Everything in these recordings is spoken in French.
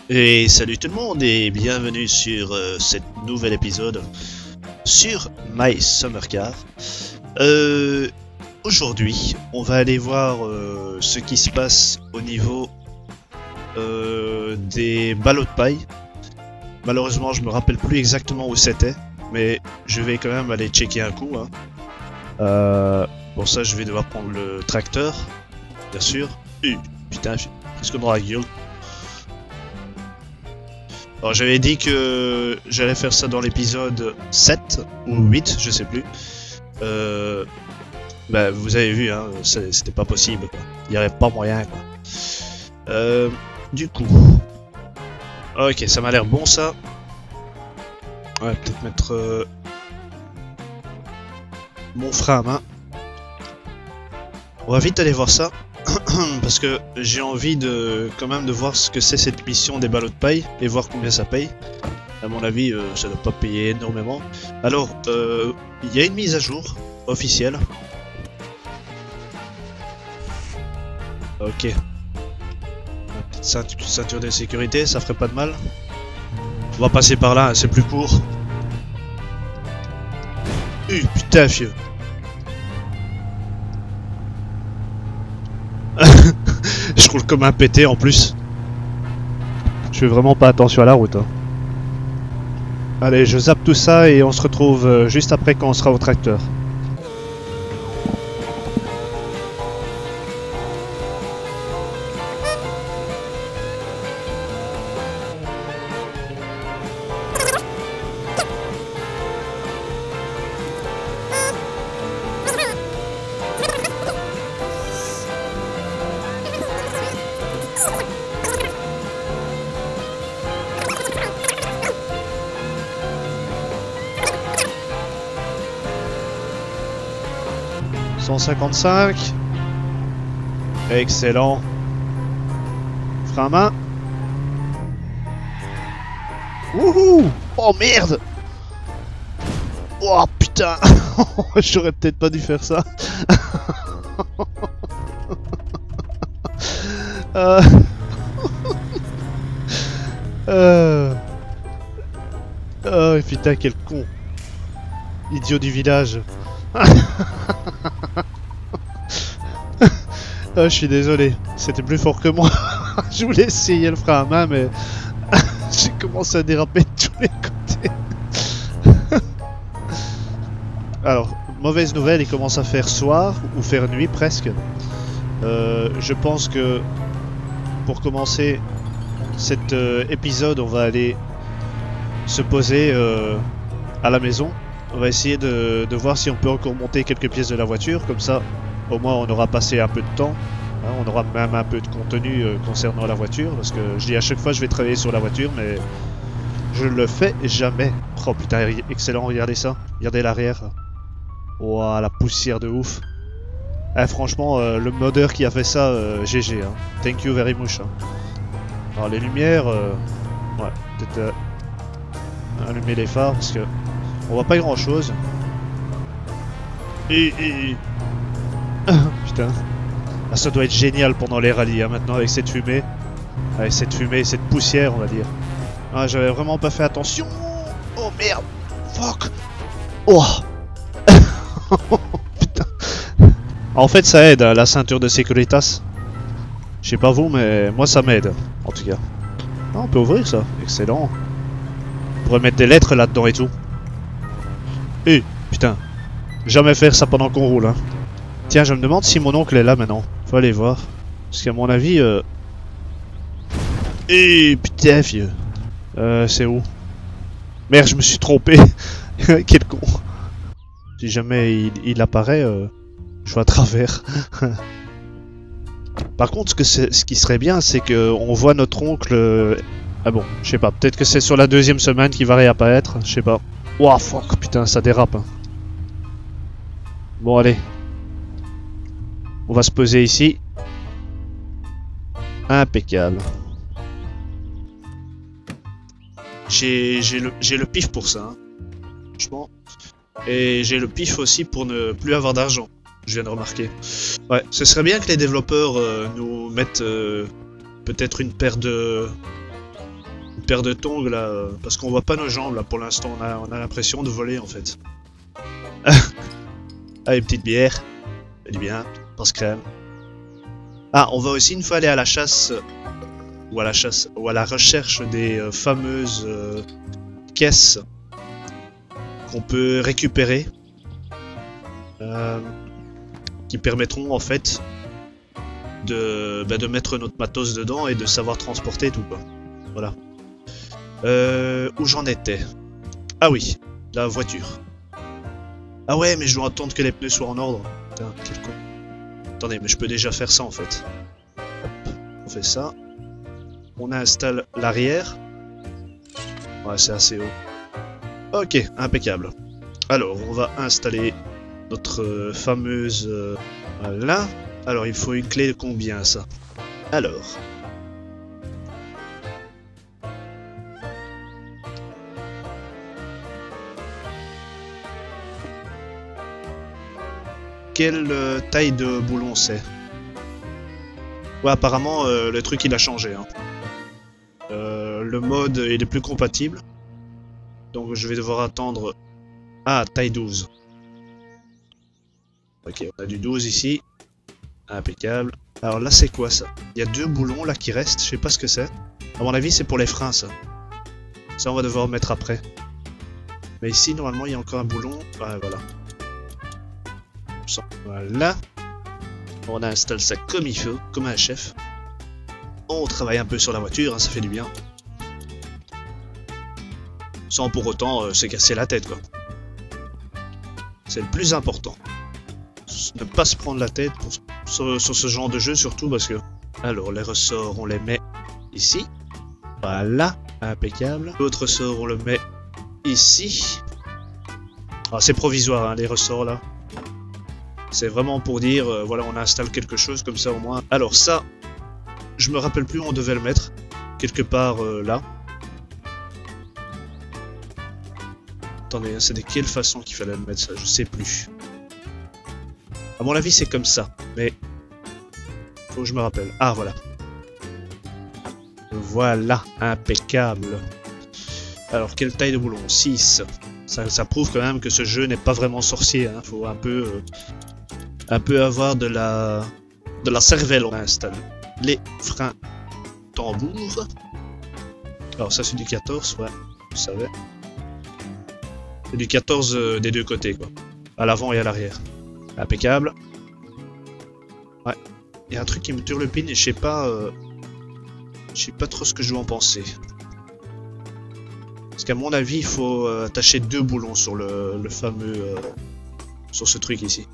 Et salut tout le monde et bienvenue sur cet nouvel épisode sur My Summer Car. Aujourd'hui, on va aller voir ce qui se passe au niveau des ballots de paille. Malheureusement, je me rappelle plus exactement où c'était, mais je vais quand même aller checker un coup. Pour ça, je vais devoir prendre le tracteur, bien sûr. Putain, j'ai presque dans la gueule. Alors j'avais dit que j'allais faire ça dans l'épisode 7 ou 8, je sais plus. Bah vous avez vu, hein, c'était pas possible quoi. Il y avait pas moyen quoi. Du coup... Ok, ça m'a l'air bon ça. Ouais, peut-être mettre mon frein à main. On va vite aller voir ça. Parce que j'ai envie de quand même de voir ce que c'est cette mission des ballots de paille et voir combien ça paye. À mon avis, ça ne doit pas payer énormément. Alors, il y a une mise à jour officielle. Ok. Une petite ceinture de sécurité, ça ferait pas de mal. On va passer par là, c'est plus court. Putain, vieux. Je roule comme un pété en plus. Je fais vraiment pas attention à la route. Hein. Allez, je zappe tout ça et on se retrouve juste après quand on sera au tracteur. « 155. Excellent. Frein à main. Wouhou. Oh merde. Oh putain. J'aurais peut-être pas dû faire ça. Oh putain, quel con. Idiot du village. Oh, je suis désolé, c'était plus fort que moi. Je voulais essayer le frein à main, mais j'ai commencé à déraper de tous les côtés. Alors, mauvaise nouvelle, il commence à faire soir ou faire nuit presque. Je pense que pour commencer cet épisode, on va aller se poser à la maison. On va essayer de voir si on peut encore monter quelques pièces de la voiture, comme ça au moins on aura passé un peu de temps, hein, on aura même un peu de contenu concernant la voiture, parce que je dis à chaque fois je vais travailler sur la voiture, mais je le fais jamais. Oh putain, excellent, regardez ça, regardez l'arrière. Ouah, la poussière de ouf. Franchement, le modeur qui a fait ça, GG, hein. Thank you very much. Hein. Alors les lumières, ouais, peut-être allumer les phares, parce que on voit pas grand chose. Putain. Ah, ça doit être génial pendant les rallyes, hein, maintenant avec cette fumée. Avec cette fumée, cette poussière, on va dire. Ah, j'avais vraiment pas fait attention. Oh merde. Fuck. Oh. Putain. En fait, ça aide, hein, la ceinture de Securitas. Je sais pas vous, mais moi ça m'aide, en tout cas. Ah, on peut ouvrir ça. Excellent. On pourrait mettre des lettres là-dedans et tout. Putain. Jamais faire ça pendant qu'on roule, hein. Tiens, je me demande si mon oncle est là maintenant. Faut aller voir. Parce qu'à mon avis... putain, vieux. C'est où? Merde, je me suis trompé. Quel con. Si jamais il apparaît, je vois à travers. Par contre, ce qui serait bien, c'est qu'on voit notre oncle... Ah bon, je sais pas. Peut-être que c'est sur la deuxième semaine qu'il va réapparaître. Je sais pas. Ouah, fuck, putain, ça dérape. Hein. Bon, allez. On va se poser ici. Impeccable. J'ai le pif pour ça. Hein. Franchement. Et j'ai le pif aussi pour ne plus avoir d'argent. Je viens de remarquer. Ouais, ce serait bien que les développeurs nous mettent peut-être une paire de paire de tongs là, parce qu'on voit pas nos jambes là pour l'instant, on a l'impression de voler en fait. Allez, petite bière, ça dit bien, pense crème. Ah, on va aussi une fois aller à la chasse, ou à la recherche des fameuses caisses qu'on peut récupérer, qui permettront en fait de mettre notre matos dedans et de savoir transporter tout quoi. Voilà. Où j'en étais? Ah oui, la voiture. Ah ouais, mais je dois attendre que les pneus soient en ordre. Putain, quel con. Attendez, mais je peux déjà faire ça en fait. Hop, on fait ça. On installe l'arrière. Ouais, c'est assez haut. Ok, impeccable. Alors, on va installer notre fameuse... voilà. Alors, il faut une clé de combien, ça? Alors... quelle taille de boulon c'est? Ouais, apparemment, le truc, il a changé. Hein. Le mode, il est plus compatible. Donc, je vais devoir attendre... Ah, taille 12. Ok, on a du 12 ici. Impeccable. Alors là, c'est quoi ça? Il y a deux boulons là qui restent, je sais pas ce que c'est. À mon avis, c'est pour les freins ça. Ça, on va devoir mettre après. Mais ici, normalement, il y a encore un boulon. Ah, voilà. Voilà. On installe ça comme il faut, comme un chef. On travaille un peu sur la voiture, hein, ça fait du bien. Sans pour autant se casser la tête, quoi. C'est le plus important. Ne pas se prendre la tête sur ce genre de jeu, surtout parce que... Alors, les ressorts, on les met ici. Voilà, impeccable. L'autre ressort, on le met ici. Ah, c'est provisoire, hein, les ressorts, là. C'est vraiment pour dire, voilà, on installe quelque chose comme ça au moins. Alors ça, je me rappelle plus où on devait le mettre. Quelque part là. Attendez, c'est de quelle façon qu'il fallait le mettre ça? Je sais plus. À mon avis, c'est comme ça. Mais faut que je me rappelle. Ah, voilà. Voilà, impeccable. Alors, quelle taille de boulon? 6. Ça prouve quand même que ce jeu n'est pas vraiment sorcier. Hein. Faut un peu avoir de la cervelle. On installe les freins tambour. Alors ça c'est du 14, ouais, vous savez. C'est du 14 des deux côtés quoi. À l'avant et à l'arrière. Impeccable. Ouais. Il y a un truc qui me turlupine et je sais pas trop ce que je dois en penser. Parce qu'à mon avis il faut attacher deux boulons sur le fameux sur ce truc ici.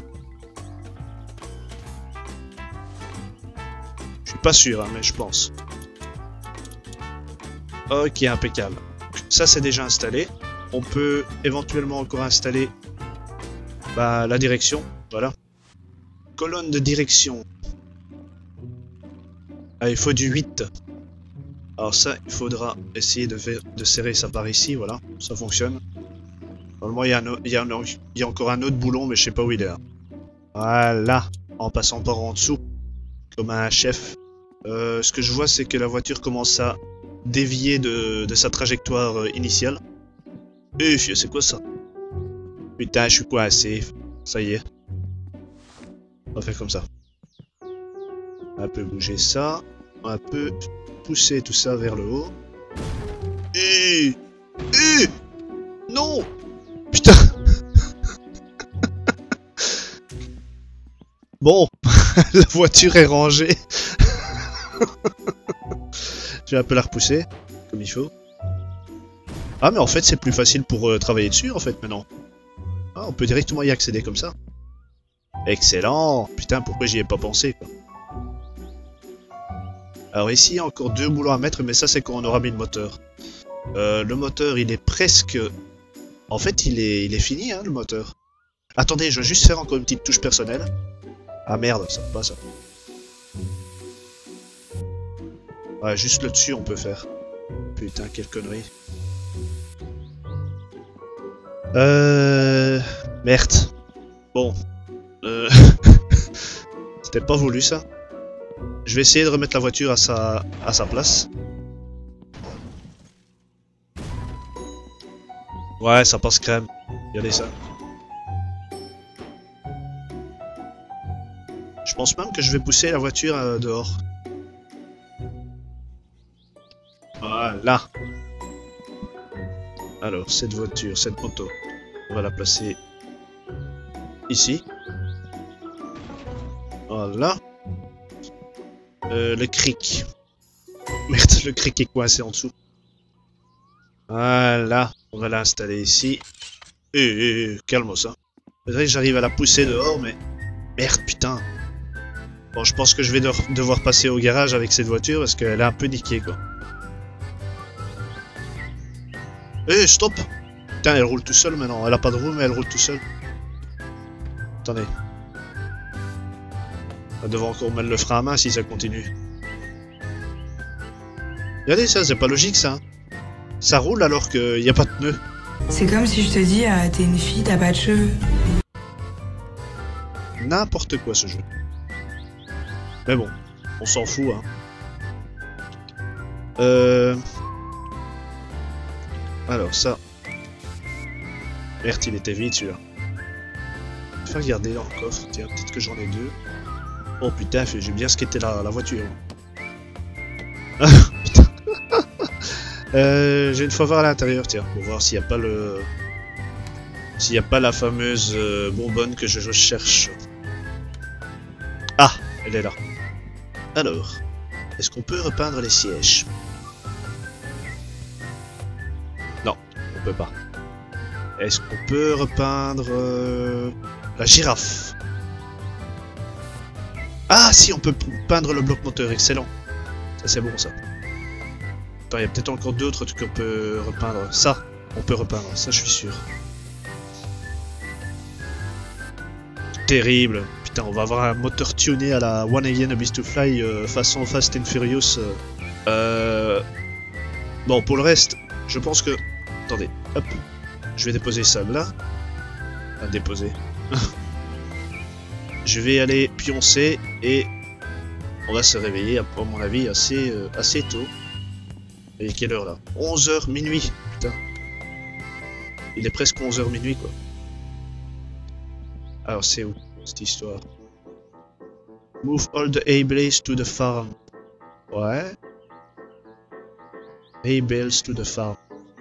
Pas sûr, hein, mais je pense. Ok, impeccable. Ça, c'est déjà installé. On peut éventuellement encore installer la direction. Voilà. Colonne de direction. Ah, il faut du 8. Alors ça, il faudra essayer de serrer ça par ici. Voilà, ça fonctionne. Normalement, il y a encore un autre boulon, mais je sais pas où il est. Là. Voilà. En passant par en dessous. Comme un chef. Ce que je vois, c'est que la voiture commence à dévier de sa trajectoire initiale. C'est quoi ça? Putain, je suis coincé. Ça y est. On va faire comme ça. On peut bouger ça. On peut pousser tout ça vers le haut. Non! Putain! Bon, la voiture est rangée. Je vais un peu la repousser, comme il faut. Ah mais en fait c'est plus facile pour travailler dessus en fait maintenant. Ah, on peut directement y accéder comme ça. Excellent. Putain, pourquoi j'y ai pas pensé quoi. Alors ici il y a encore deux boulons à mettre, mais ça c'est quand on aura mis le moteur. Le moteur il est presque... En fait il est fini hein le moteur. Attendez, je vais juste faire encore une petite touche personnelle. Ah merde, ça va pas ça. Ouais, juste là-dessus, on peut faire. Putain, quelle connerie. Merde. Bon. C'était pas voulu, ça. Je vais essayer de remettre la voiture à sa place. Ouais, ça passe crème. Regardez ça. Je pense même que je vais pousser la voiture dehors. Voilà. Alors, cette voiture, cette moto, on va la placer ici. Voilà. Le cric. Merde, le cric est coincé en dessous. Voilà. On va l'installer ici. Calme ça. Faudrait que j'arrive à la pousser dehors, mais... Merde, putain. Bon, je pense que je vais devoir passer au garage avec cette voiture parce qu'elle est un peu niquée, quoi. Stop! Putain, elle roule tout seule maintenant. Elle a pas de roue, mais elle roule tout seule. Attendez. On va devoir encore mettre le frein à main si ça continue. Regardez ça, c'est pas logique ça. Ça roule alors qu'il n'y a pas de pneus. C'est comme si je te dis, t'es une fille, t'as pas de cheveux. N'importe quoi ce jeu. Mais bon, on s'en fout, hein. Alors ça. Merde, il était vide celui-là. Je vais regarder dans le coffre. Tiens, peut-être que j'en ai deux. Oh putain, j'ai bien skaté la voiture. Putain. J'ai une fois voir à l'intérieur, tiens, pour voir s'il n'y a pas le... S'il n'y a pas la fameuse bonbonne que je cherche. Ah, elle est là. Alors, est-ce qu'on peut repeindre les sièges? Non, on peut pas. Est-ce qu'on peut repeindre la girafe? Ah si, on peut peindre le bloc moteur, excellent. Ça c'est bon ça. Attends, il y a peut-être encore d'autres trucs qu'on peut repeindre. Ça, on peut repeindre, ça je suis sûr. Terrible. Putain, on va avoir un moteur tuné à la One Again A Beast to Fly façon Fast and Furious. Bon, pour le reste, je pense que... Attendez, hop. Je vais déposer ça là. Enfin, déposer. Je vais aller pioncer et on va se réveiller, à mon avis, assez tôt. Et quelle heure là? 11h minuit, putain. Il est presque 11h minuit quoi. Alors c'est où cette histoire? Move all the hay bales to the farm. Ouais. Hay bales to the farm.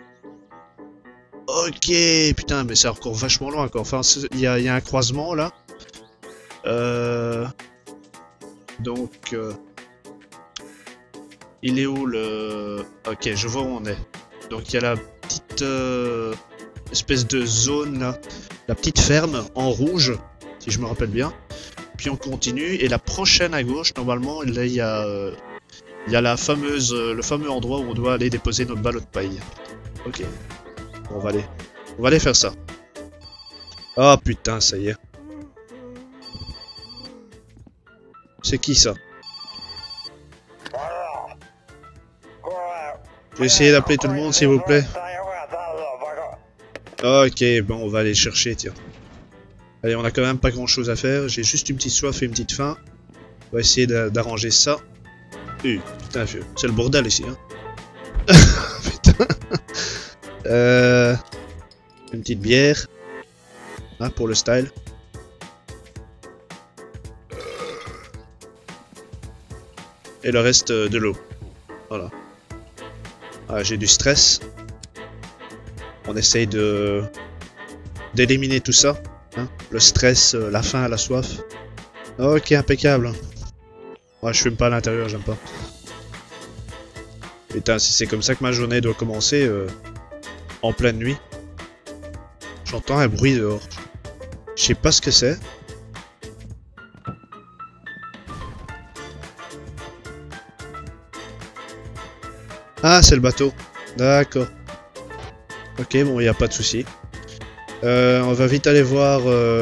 Ok, putain, mais c'est encore vachement loin quoi. Enfin, il y a un croisement là. Donc, il est où le... Ok, je vois où on est. Donc il y a la petite espèce de zone là, la petite ferme en rouge, si je me rappelle bien. Puis on continue et la prochaine à gauche, normalement, là il y a la fameuse, le fameux endroit où on doit aller déposer notre ballot de paille. Ok, bon, on va aller faire ça. Ah putain, ça y est. C'est qui ça? Je vais essayer d'appeler tout le monde s'il vous plaît. Ok, bon on va aller chercher, tiens. Allez, on a quand même pas grand chose à faire. J'ai juste une petite soif et une petite faim. On va essayer d'arranger ça. Putain, c'est le bordel ici, hein. Putain. Une petite bière. Hein, pour le style. Et le reste de l'eau. Voilà. Ah, j'ai du stress. On essaye d'éliminer tout ça. Hein, le stress, la faim, la soif. Ok, impeccable. Ouais, je fume pas à l'intérieur, j'aime pas. Putain, si c'est comme ça que ma journée doit commencer, en pleine nuit. J'entends un bruit dehors. Je sais pas ce que c'est. Ah, c'est le bateau. D'accord. Ok, bon, il n'y a pas de souci. On va vite aller voir...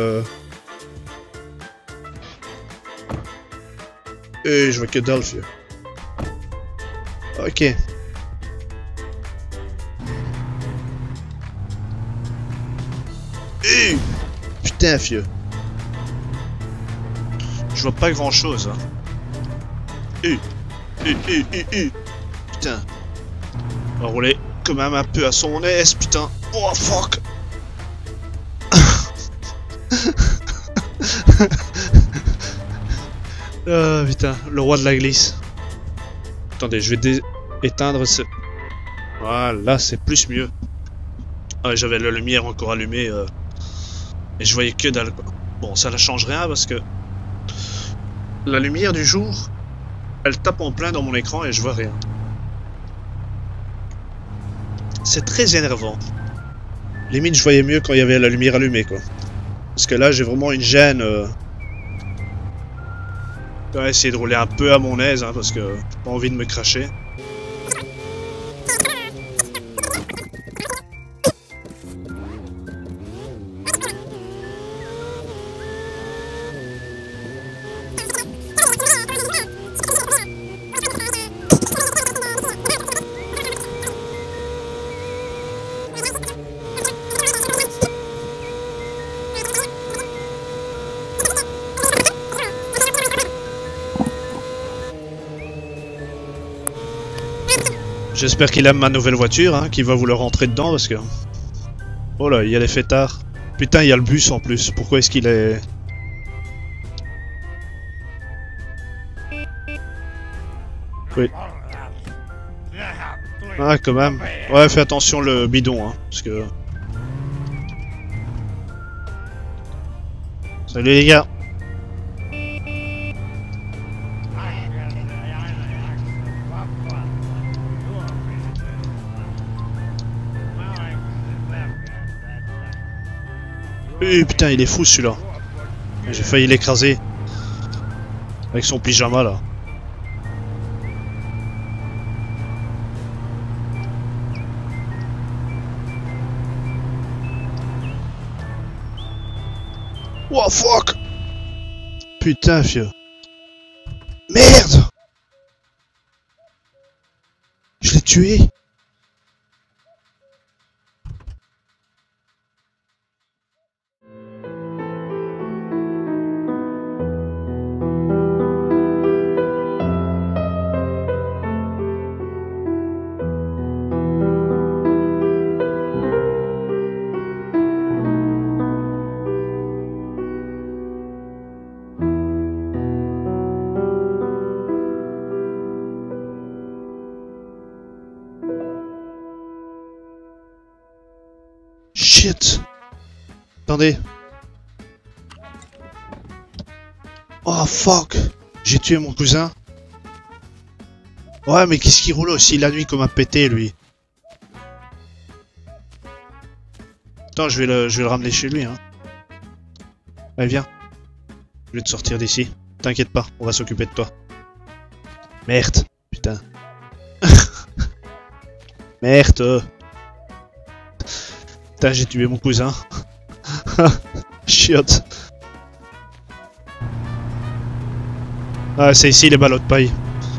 je vois que dalle, vieux. Ok. Putain, vieux. Je vois pas grand chose. Hein. Putain. On va rouler quand même un peu à son aise, putain. Oh fuck. Ah putain, le roi de la glisse. Attendez, je vais éteindre ce... Voilà, c'est plus mieux. Ah, j'avais la lumière encore allumée et je voyais que dalle quoi. Bon, ça ne change rien parce que la lumière du jour, elle tape en plein dans mon écran et je vois rien. C'est très énervant. Limite, je voyais mieux quand il y avait la lumière allumée quoi. Parce que là, j'ai vraiment une gêne. Je vais essayer de rouler un peu à mon aise hein, parce que j'ai pas envie de me cracher. J'espère qu'il aime ma nouvelle voiture, hein, qu'il va vouloir rentrer dedans parce que... Oh là, il y a les fêtards. Putain, il y a le bus en plus. Pourquoi est-ce qu'il est... Oui. Ah, quand même. Ouais, fais attention le bidon, hein, parce que... Salut les gars. Putain, il est fou celui-là. J'ai failli l'écraser. Avec son pyjama là. Oh fuck. Putain, vieux. Merde. Je l'ai tué. Shit. Attendez. Oh fuck. J'ai tué mon cousin. Ouais mais qu'est-ce qu'il roule aussi la nuit comme un pété lui. Attends, je vais le ramener chez lui hein. Allez viens. Je vais te sortir d'ici. T'inquiète pas, on va s'occuper de toi. Merde. Putain. Merde. Putain, j'ai tué mon cousin. Chiotte. Ah, c'est ici les ballots de paille.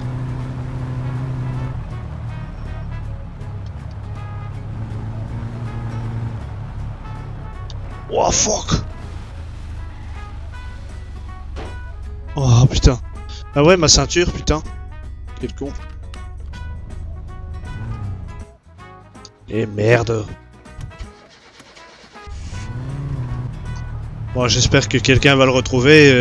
Oh fuck. Oh putain. Ah ouais, ma ceinture, putain. Quel con. Et merde. Bon, j'espère que quelqu'un va le retrouver.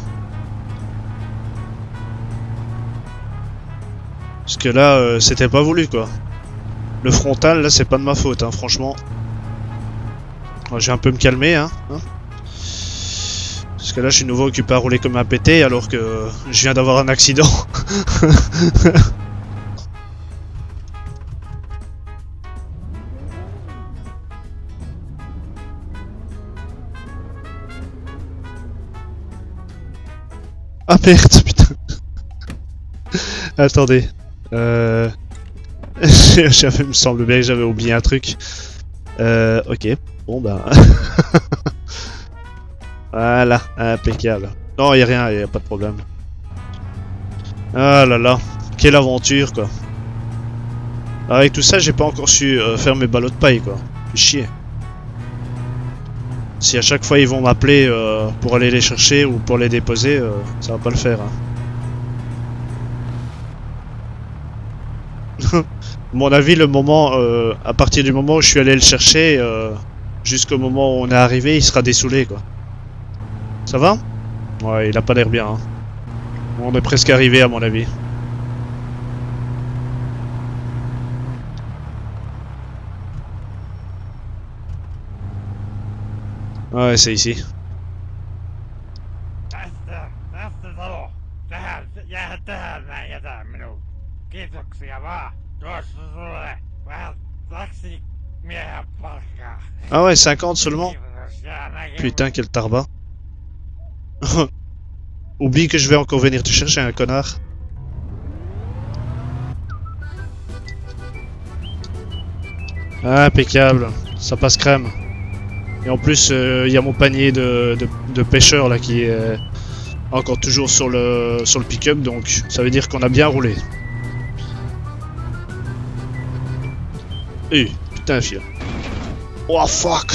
Parce que là, c'était pas voulu, quoi. Le frontal, là, c'est pas de ma faute, hein, franchement. Bon, je vais un peu me calmer, hein. Parce que là, je suis nouveau occupé à rouler comme un pété, alors que je viens d'avoir un accident. Ah merde, putain. Attendez. Il me semble bien que j'avais oublié un truc. Ok. Bon bah. Voilà, impeccable. Non, y a rien, y a pas de problème. Ah là là, quelle aventure quoi. Avec tout ça, j'ai pas encore su faire mes ballots de paille quoi. Fait chier. Si à chaque fois ils vont m'appeler pour aller les chercher ou pour les déposer, ça va pas le faire. Hein. mon avis, le moment, à partir du moment où je suis allé le chercher, jusqu'au moment où on est arrivé, il sera dessoulé, quoi. Ça va? Ouais, il a pas l'air bien, hein. On est presque arrivé, à mon avis. Ouais, c'est ici. Ah ouais, 50 seulement? Putain, quel tarbat. Oublie que je vais encore venir te chercher, un connard. Ah, impeccable. Ça passe crème. Et en plus, il y a mon panier de pêcheurs là qui est encore toujours sur le pick-up, donc ça veut dire qu'on a bien roulé. Eh, putain, fille. Oh fuck.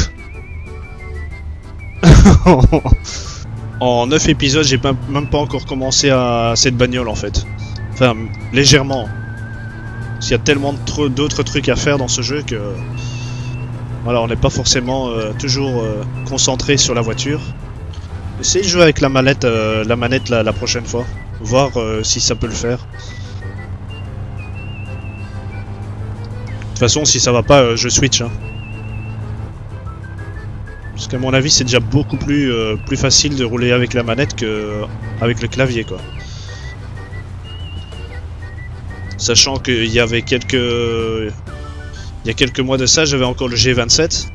En 9 épisodes, j'ai même pas encore commencé à cette bagnole en fait. Enfin, légèrement. S'il y a tellement d'autres trucs à faire dans ce jeu que... Voilà, on n'est pas forcément toujours concentré sur la voiture. Essayez de jouer avec la manette la prochaine fois. Voir si ça peut le faire. De toute façon, si ça va pas, je switch. Hein. Parce qu'à mon avis, c'est déjà beaucoup plus facile de rouler avec la manette que avec le clavier, quoi. Sachant qu'il y avait quelques... Il y a quelques mois de ça, j'avais encore le G27.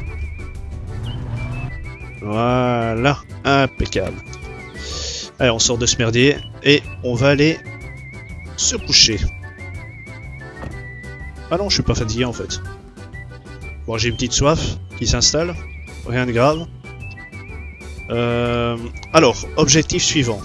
Voilà, impeccable. Allez, on sort de ce merdier et on va aller se coucher. Ah non, je suis pas fatigué en fait. Bon, j'ai une petite soif qui s'installe. Rien de grave. Alors, objectif suivant.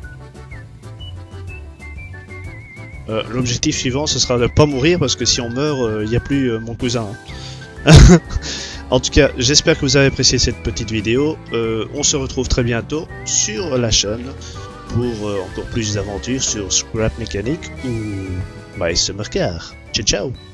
L'objectif suivant, ce sera de pas mourir parce que si on meurt, il n'y a plus mon cousin. Hein. En tout cas, j'espère que vous avez apprécié cette petite vidéo. On se retrouve très bientôt sur la chaîne pour encore plus d'aventures sur Scrap Mechanic ou My Summer Car. Ciao ciao.